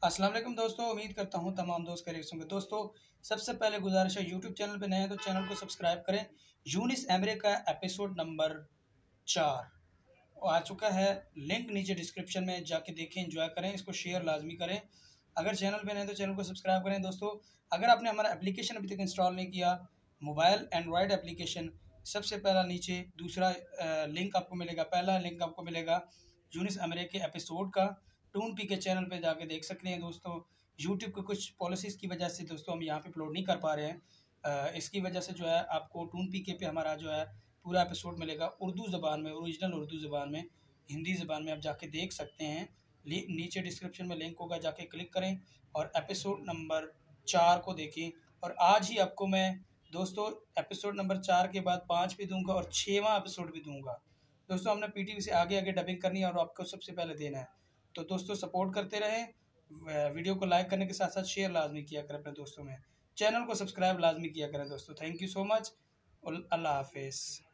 अस्सलाम वालेकुम दोस्तों, उम्मीद करता हूँ तमाम दोस्त खैरियत से होंगे। दोस्तों, सबसे पहले गुजारिश है, यूट्यूब चैनल पे नए हैं तो चैनल को सब्सक्राइब करें। यूनिस एमरे का एपिसोड नंबर 4 आ चुका है। लिंक नीचे डिस्क्रिप्शन में जाके देखें, एंजॉय करें, इसको शेयर लाजमी करें। अगर चैनल पे नए हैं तो चैनल को सब्सक्राइब करें। दोस्तों, अगर आपने हमारा एप्लीकेशन अभी तक इंस्टॉल नहीं किया, मोबाइल एंड्रॉयड एप्लीकेशन, सबसे पहला नीचे दूसरा लिंक आपको मिलेगा, पहला लिंक आपको मिलेगा यूनिस एमरे के एपिसोड का। टून पी के चैनल पे जाके देख सकते हैं दोस्तों। यूट्यूब के कुछ पॉलिसीज़ की वजह से दोस्तों हम यहाँ पे अपलोड नहीं कर पा रहे हैं। इसकी वजह से जो है आपको टून पी के पे हमारा जो है पूरा एपिसोड मिलेगा उर्दू ज़बान में, ओरिजिनल उर्दू ज़बान में, हिंदी ज़बान में आप जाके देख सकते हैं। नीचे डिस्क्रिप्शन में लिंक होगा, जाके क्लिक करें और एपिसोड नंबर 4 को देखें। और आज ही आपको मैं दोस्तों एपिसोड नंबर 4 के बाद 5 भी दूंगा और 6वां एपिसोड भी दूंगा। दोस्तों, हमने पीटीवी से आगे आगे डबिंग करनी है और आपको सबसे पहले देना है। तो दोस्तों, सपोर्ट करते रहें। वीडियो को लाइक करने के साथ साथ शेयर लाजमी किया करें अपने दोस्तों में। चैनल को सब्सक्राइब लाजमी किया करें दोस्तों। Thank you so much. अल्लाह हाफिज़।